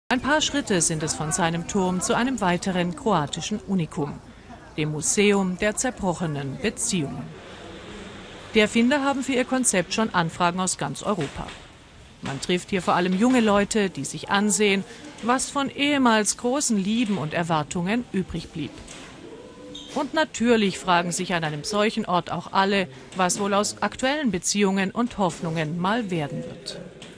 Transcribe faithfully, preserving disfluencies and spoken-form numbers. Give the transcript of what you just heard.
Ein paar Schritte sind es von seinem Turm zu einem weiteren kroatischen Unikum, dem Museum der zerbrochenen Beziehungen. Die Erfinder haben für ihr Konzept schon Anfragen aus ganz Europa. Man trifft hier vor allem junge Leute, die sich ansehen, was von ehemals großen Lieben und Erwartungen übrig blieb. Und natürlich fragen sich an einem solchen Ort auch alle, was wohl aus aktuellen Beziehungen und Hoffnungen mal werden wird.